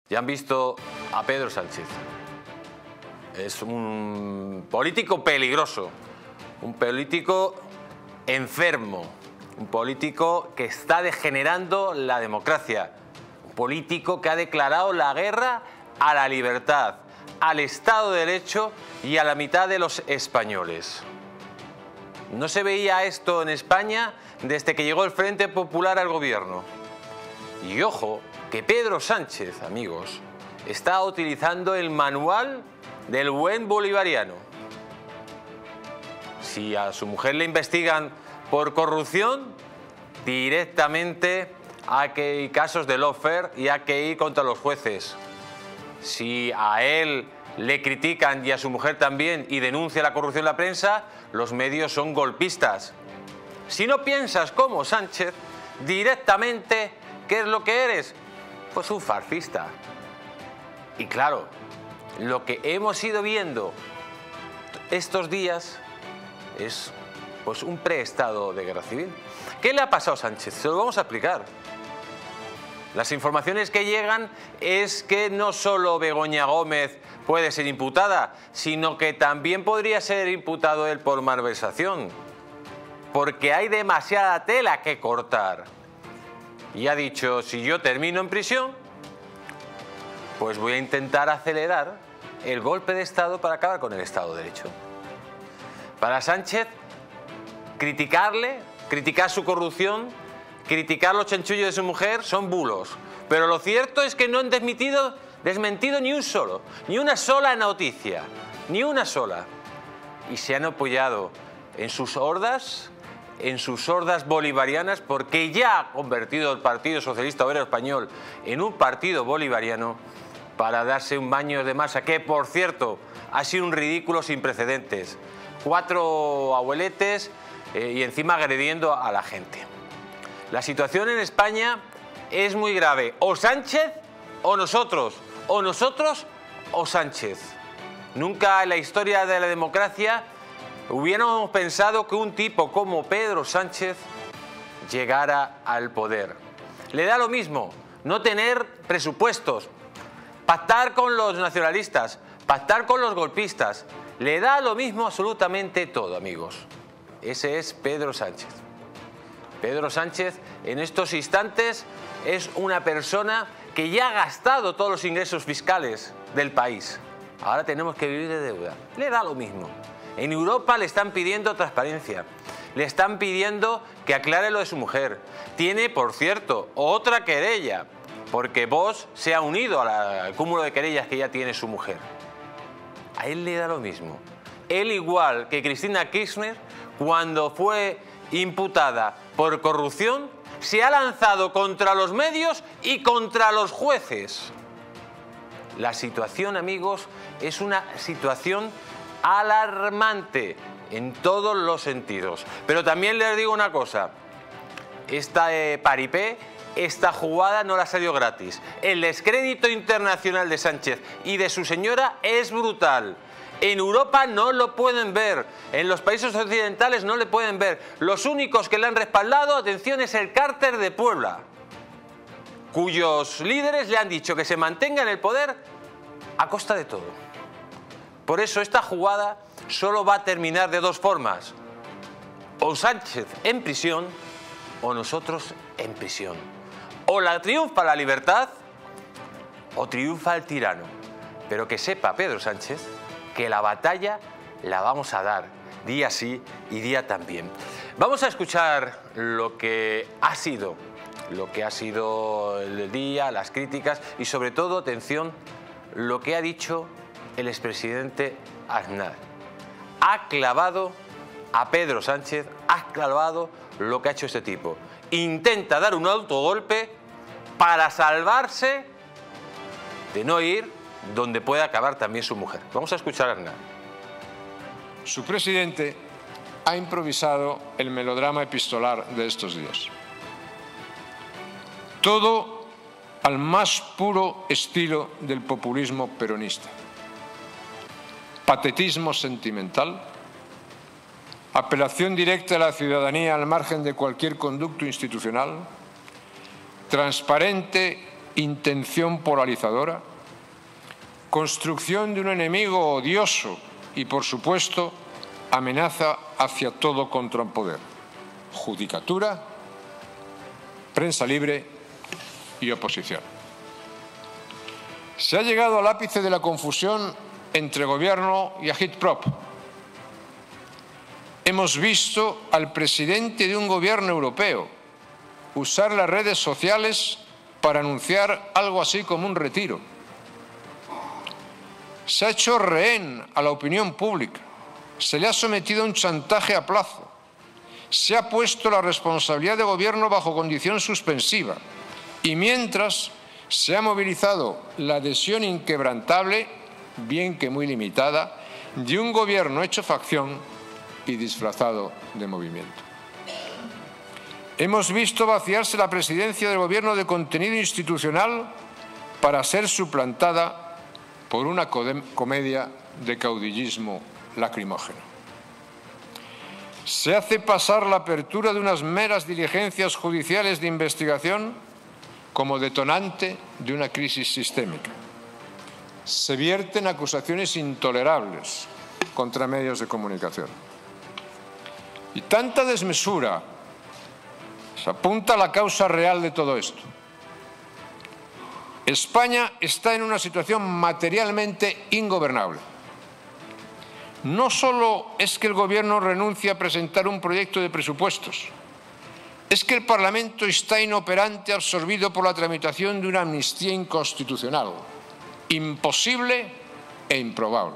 Ya han visto a Pedro Sánchez. Es un político peligroso, un político enfermo, un político que está degenerando la democracia, un político que ha declarado la guerra a la libertad, al Estado de Derecho y a la mitad de los españoles. No se veía esto en España desde que llegó el Frente Popular al gobierno. Y ojo, que Pedro Sánchez, amigos, está utilizando el manual del buen bolivariano. Si a su mujer le investigan por corrupción, directamente hay que ir casos de lawfare y hay que ir contra los jueces. Si a él le critican y a su mujer también y denuncia la corrupción en la prensa, los medios son golpistas. Si no piensas como Sánchez, directamente, ¿qué es lo que eres? Pues un fascista. Y claro, lo que hemos ido viendo estos días es pues un preestado de guerra civil. ¿Qué le ha pasado a Sánchez? Se lo vamos a explicar. Las informaciones que llegan es que no solo Begoña Gómez puede ser imputada, sino que también podría ser imputado él por malversación, porque hay demasiada tela que cortar. Y ha dicho, si yo termino en prisión, pues voy a intentar acelerar el golpe de Estado para acabar con el Estado de Derecho. Para Sánchez, criticar su corrupción, criticar los chanchullos de su mujer son bulos. Pero lo cierto es que no han desmentido ni un solo, ni una sola noticia, ni una sola. Y se han apoyado en sus hordas bolivarianas, porque ya ha convertido el Partido Socialista Obrero Español en un partido bolivariano para darse un baño de masa, que por cierto ha sido un ridículo sin precedentes. 4 abueletes y encima agrediendo a la gente. La situación en España es muy grave. O Sánchez o nosotros, o nosotros o Sánchez. Nunca en la historia de la democracia hubiéramos pensado que un tipo como Pedro Sánchez llegara al poder. Le da lo mismo no tener presupuestos, pactar con los nacionalistas, pactar con los golpistas. Le da lo mismo absolutamente todo, amigos. Ese es Pedro Sánchez. Pedro Sánchez en estos instantes es una persona que ya ha gastado todos los ingresos fiscales del país. Ahora tenemos que vivir de deuda. Le da lo mismo. En Europa le están pidiendo transparencia. Le están pidiendo que aclare lo de su mujer. Tiene, por cierto, otra querella, porque Vox se ha unido al cúmulo de querellas que ya tiene su mujer. A él le da lo mismo. Él, igual que Cristina Kirchner, cuando fue imputada por corrupción, se ha lanzado contra los medios y contra los jueces. La situación, amigos, es una situación alarmante en todos los sentidos. Pero también les digo una cosa, esta paripé, esta jugada no la salió gratis. El descrédito internacional de Sánchez y de su señora es brutal. En Europa no lo pueden ver, en los países occidentales no le pueden ver. Los únicos que le han respaldado, atención, es el cártel de Puebla, cuyos líderes le han dicho que se mantenga en el poder a costa de todo. Por eso esta jugada solo va a terminar de dos formas: o Sánchez en prisión o nosotros en prisión. O la triunfa la libertad o triunfa el tirano. Pero que sepa Pedro Sánchez que la batalla la vamos a dar día sí y día también. Vamos a escuchar lo que ha sido el día, las críticas y sobre todo, atención, lo que ha dicho el expresidente Aznar. Ha clavado a Pedro Sánchez, ha clavado lo que ha hecho este tipo. Intenta dar un autogolpe para salvarse de no ir donde puede acabar también su mujer. Vamos a escuchar a Aznar. Su presidente ha improvisado el melodrama epistolar de estos días. Todo al más puro estilo del populismo peronista. Patetismo sentimental, apelación directa a la ciudadanía al margen de cualquier conducto institucional, transparente intención polarizadora, construcción de un enemigo odioso y, por supuesto, amenaza hacia todo contrapoder, judicatura, prensa libre y oposición. Se ha llegado al ápice de la confusión entre gobierno y agitprop. Hemos visto al presidente de un gobierno europeo usar las redes sociales para anunciar algo así como un retiro. Se ha hecho rehén a la opinión pública, se le ha sometido a un chantaje a plazo, se ha puesto la responsabilidad de gobierno bajo condición suspensiva y mientras se ha movilizado la adhesión inquebrantable, bien que muy limitada, de un gobierno hecho facción y disfrazado de movimiento. Hemos visto vaciarse la presidencia del Gobierno de contenido institucional para ser suplantada por una comedia de caudillismo lacrimógeno. Se hace pasar la apertura de unas meras diligencias judiciales de investigación como detonante de una crisis sistémica. Se vierten acusaciones intolerables contra medios de comunicación. Y tanta desmesura se apunta a la causa real de todo esto. España está en una situación materialmente ingobernable. No solo es que el Gobierno renuncie a presentar un proyecto de presupuestos, es que el Parlamento está inoperante, absorbido por la tramitación de una amnistía inconstitucional, imposible e improbable.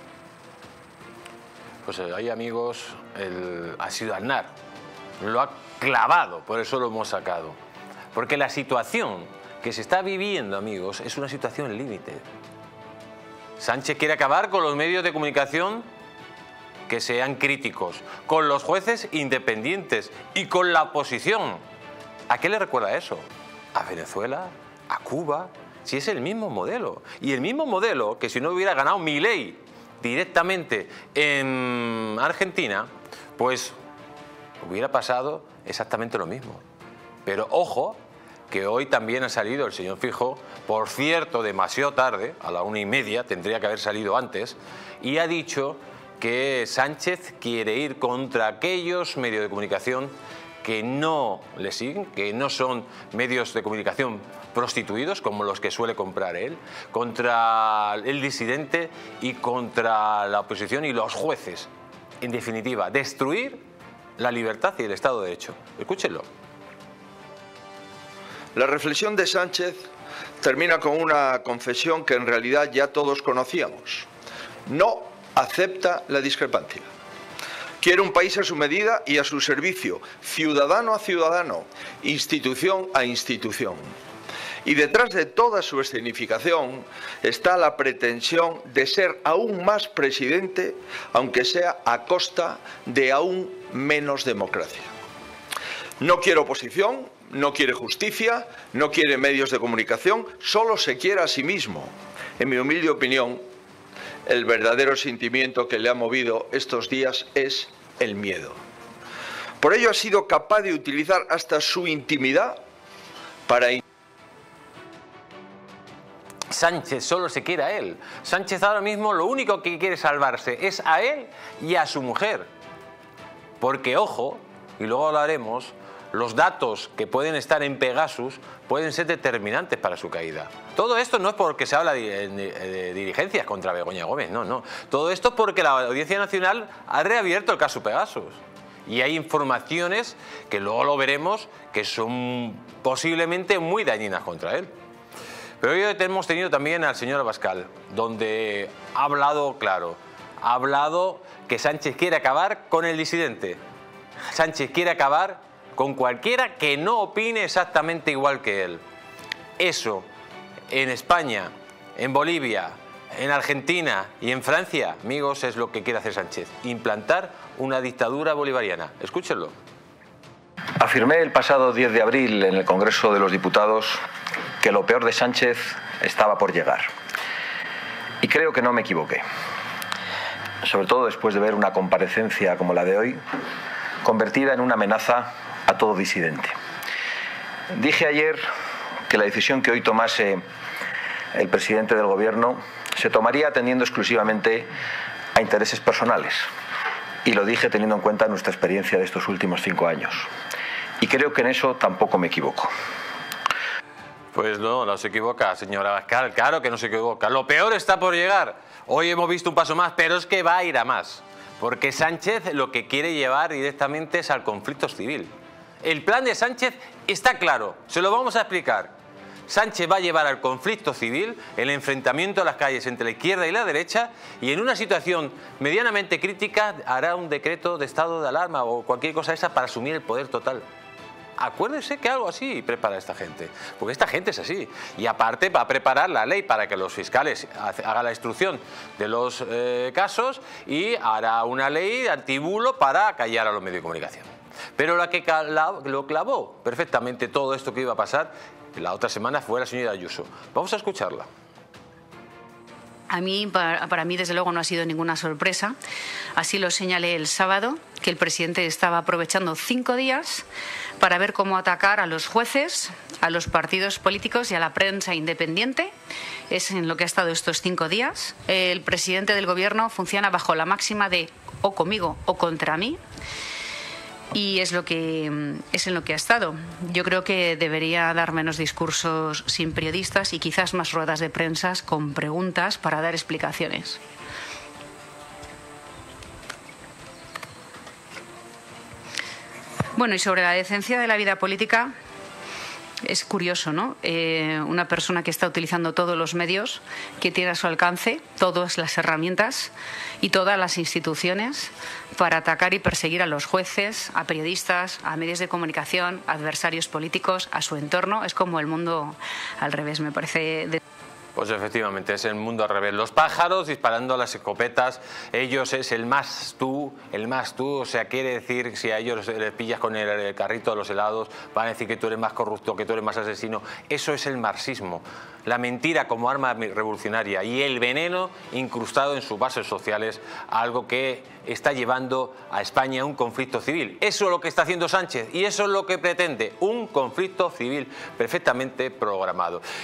Pues ahí, amigos, ha sido Aznar. Lo ha clavado, por eso lo hemos sacado. Porque la situación que se está viviendo, amigos, es una situación límite. Sánchez quiere acabar con los medios de comunicación que sean críticos, con los jueces independientes y con la oposición. ¿A qué le recuerda eso? ¿A Venezuela? ¿A Cuba? Si es el mismo modelo. Y el mismo modelo que si no hubiera ganado Milei directamente en Argentina, pues hubiera pasado exactamente lo mismo. Pero ojo, que hoy también ha salido el señor Feijóo, por cierto, demasiado tarde, a la 1:30, tendría que haber salido antes, y ha dicho que Sánchez quiere ir contra aquellos medios de comunicación que no le siguen, que no son medios de comunicación prostituidos como los que suele comprar él, contra el disidente y contra la oposición y los jueces. En definitiva, destruir la libertad y el Estado de Derecho. Escúchenlo. La reflexión de Sánchez termina con una confesión que en realidad ya todos conocíamos. No acepta la discrepancia. Quiere un país a su medida y a su servicio, ciudadano a ciudadano, institución a institución. Y detrás de toda su escenificación está la pretensión de ser aún más presidente, aunque sea a costa de aún menos democracia. No quiere oposición, no quiere justicia, no quiere medios de comunicación, solo se quiere a sí mismo. En mi humilde opinión, el verdadero sentimiento que le ha movido estos días es el miedo. Por ello ha sido capaz de utilizar hasta su intimidad para... Sánchez solo se quiere a él. Sánchez ahora mismo lo único que quiere salvarse es a él y a su mujer. Porque, ojo, y luego hablaremos, los datos que pueden estar en Pegasus pueden ser determinantes para su caída. Todo esto no es porque se habla de diligencias contra Begoña Gómez, no. Todo esto es porque la Audiencia Nacional ha reabierto el caso Pegasus. Y hay informaciones que luego lo veremos que son posiblemente muy dañinas contra él. Pero hoy hemos tenido también al señor Abascal, donde ha hablado claro, ha hablado que Sánchez quiere acabar con el disidente. Sánchez quiere acabar con cualquiera que no opine exactamente igual que él. Eso, en España, en Bolivia, en Argentina y en Francia, amigos, es lo que quiere hacer Sánchez, implantar una dictadura bolivariana. Escúchenlo. Afirmé el pasado 10 de abril en el Congreso de los Diputados que lo peor de Sánchez estaba por llegar. Y creo que no me equivoqué. Sobre todo después de ver una comparecencia como la de hoy, convertida en una amenaza a todo disidente. Dije ayer que la decisión que hoy tomase el presidente del Gobierno se tomaría atendiendo exclusivamente a intereses personales. Y lo dije teniendo en cuenta nuestra experiencia de estos últimos 5 años. Y creo que en eso tampoco me equivoco. Pues no se equivoca, señora Abascal, claro que no se equivoca. Lo peor está por llegar. Hoy hemos visto un paso más, pero es que va a ir a más. Porque Sánchez lo que quiere llevar directamente es al conflicto civil. El plan de Sánchez está claro, se lo vamos a explicar. Sánchez va a llevar al conflicto civil, el enfrentamiento a las calles entre la izquierda y la derecha, y en una situación medianamente crítica hará un decreto de estado de alarma o cualquier cosa esa para asumir el poder total. Acuérdese que algo así prepara esta gente, porque esta gente es así. Y aparte va a preparar la ley para que los fiscales hagan la instrucción de los casos y hará una ley antibulo para callar a los medios de comunicación. Pero la que lo clavó perfectamente todo esto que iba a pasar la otra semana fue la señora Ayuso. Vamos a escucharla. A mí, para mí, desde luego, no ha sido ninguna sorpresa. Así lo señalé el sábado, que el presidente estaba aprovechando 5 días para ver cómo atacar a los jueces, a los partidos políticos y a la prensa independiente. Es en lo que ha estado estos 5 días. El presidente del Gobierno funciona bajo la máxima de o conmigo o contra mí. Y es en lo que ha estado. Yo creo que debería dar menos discursos sin periodistas y quizás más ruedas de prensa con preguntas para dar explicaciones. Bueno, y sobre la decencia de la vida política, es curioso, ¿no? Una persona que está utilizando todos los medios que tiene a su alcance, todas las herramientas y todas las instituciones para atacar y perseguir a los jueces, a periodistas, a medios de comunicación, a adversarios políticos, a su entorno. Es como el mundo al revés, me parece. Pues efectivamente, es el mundo al revés. Los pájaros disparando a las escopetas, ellos es el más tú, o sea, quiere decir, si a ellos les pillas con el carrito de los helados, van a decir que tú eres más corrupto, que tú eres más asesino. Eso es el marxismo, la mentira como arma revolucionaria y el veneno incrustado en sus bases sociales, algo que está llevando a España a un conflicto civil. Eso es lo que está haciendo Sánchez y eso es lo que pretende, un conflicto civil perfectamente programado.